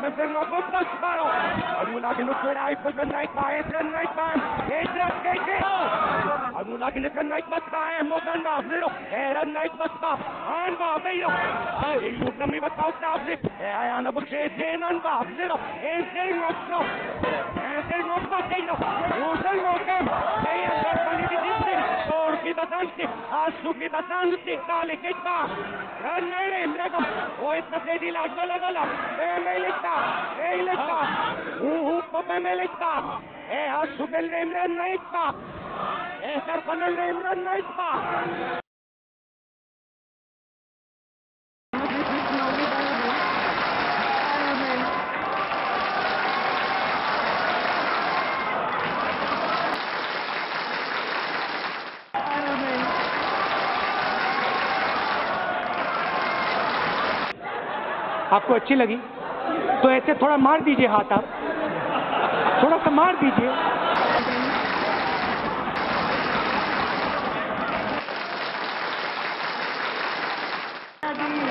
no può sparo. Aduna che non può put the night by it, the night by it. Aduna che the night by it, mo kan ba little. The night by stop. On ba little. Ai look na mi ba stop it. Ai ana bu che den on ba little. En sing no stop. En sing no stop little. You sing no come. Ei anda con di Or ki batanti. Asu ki batanti. Dale che fa. Ranere prego. O esta se di la gala. Melita. Melita. Asu del Remran Naitpa. Sarpan el Remran Naitpa. आपको अच्छी लगी तो ऐसे थोड़ा मार दीजिए हाथ, आप थोड़ा सा मार दीजिए।